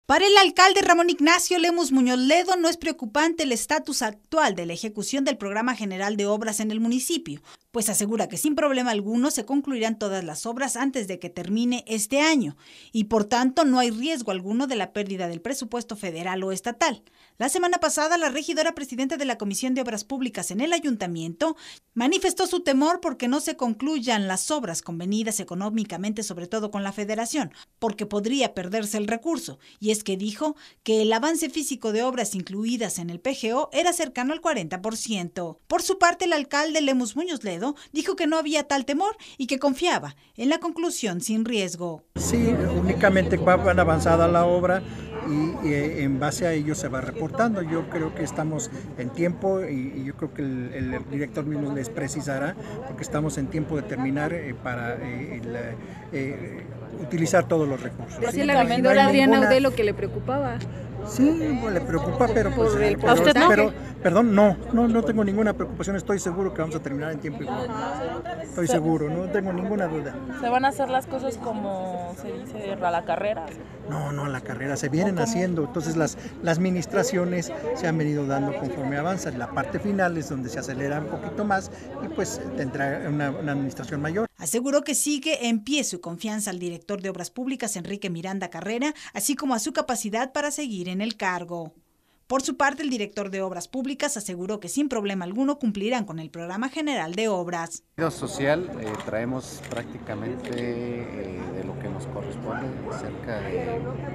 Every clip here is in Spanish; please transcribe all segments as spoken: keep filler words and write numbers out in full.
Para el alcalde Ramón Ignacio Lemus Muñoz Ledo no es preocupante el estatus actual de la ejecución del Programa General de Obras en el municipio, pues asegura que sin problema alguno se concluirán todas las obras antes de que termine este año y por tanto no hay riesgo alguno de la pérdida del presupuesto federal o estatal. La semana pasada la regidora presidenta de la Comisión de Obras Públicas en el ayuntamiento manifestó su temor porque no se concluyan las obras convenidas económicamente, sobre todo con la federación, porque podría perderse el recurso, y es que dijo que el avance físico de obras incluidas en el P G O era cercano al cuarenta por ciento. Por su parte, el alcalde Lemus Muñoz Ledo dijo que no había tal temor y que confiaba en la conclusión sin riesgo. Sí, únicamente van avanzada la obra y, y en base a ello se va reportando. Yo creo que estamos en tiempo y, y yo creo que el, el director mismo les precisará, porque estamos en tiempo de terminar eh, para eh, el, eh, utilizar todos los recursos. Decía la regidora Adriana Audelo que le preocupaba. Sí, pues le preocupa, pero pues... El, pero, usted no? pero, perdón, no, no, no tengo ninguna preocupación, estoy seguro que vamos a terminar en tiempo y forma. Estoy seguro, no tengo ninguna duda. ¿Se van a hacer las cosas como se dice a la carrera? No, no, a la carrera, se vienen haciendo, entonces las, las administraciones se han venido dando conforme avanzan. La parte final es donde se acelera un poquito más y pues tendrá una, una administración mayor. Aseguró que sigue en pie su confianza al director de Obras Públicas, Enrique Miranda Carrera, así como a su capacidad para seguir en el cargo. Por su parte, el director de Obras Públicas aseguró que sin problema alguno cumplirán con el Programa General de Obras. En social eh, traemos prácticamente eh, de lo que nos corresponde, cerca de...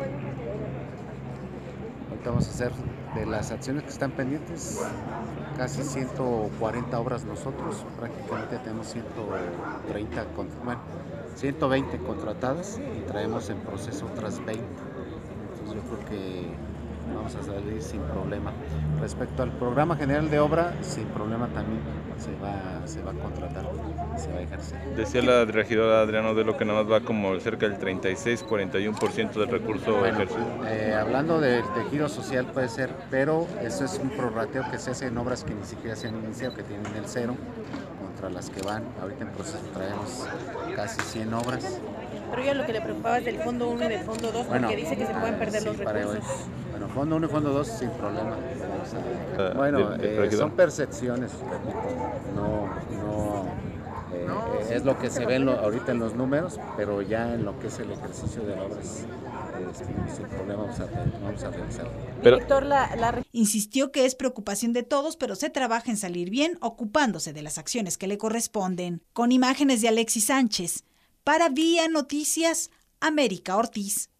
Ahorita vamos a hacer de las acciones que están pendientes, casi ciento cuarenta obras nosotros, prácticamente tenemos ciento treinta, bueno, ciento veinte contratadas y traemos en proceso otras veinte. Entonces yo creo que vamos a salir sin problema. Respecto al Programa General de Obra, sin problema también se va, se va a contratar, se va a ejercer. Decía la regidora Adriana Audelo que nada más va como cerca del treinta y seis, cuarenta y uno por ciento del recurso bueno, ejercido. Eh, hablando del tejido social puede ser, pero eso es un prorrateo que se hace en obras que ni siquiera se han iniciado, que tienen el cero, contra las que van. Ahorita en proceso traemos casi cien obras. Pero ya lo que le preocupaba es del fondo uno y del fondo dos, bueno, porque dice que se pueden perder sí, los recursos. Hoy, bueno, fondo uno y fondo dos sin problema. O sea, uh, bueno, de, de eh, son percepciones, no, no eh, no, sí, es lo que se ve en lo, ahorita en los números, pero ya en lo que es el ejercicio de obras, eh, sin problema vamos a, vamos a realizarlo. Pero, Director, la, la... Insistió que es preocupación de todos, pero se trabaja en salir bien, ocupándose de las acciones que le corresponden. Con imágenes de Alexis Sánchez, para Vía Noticias, América Ortiz.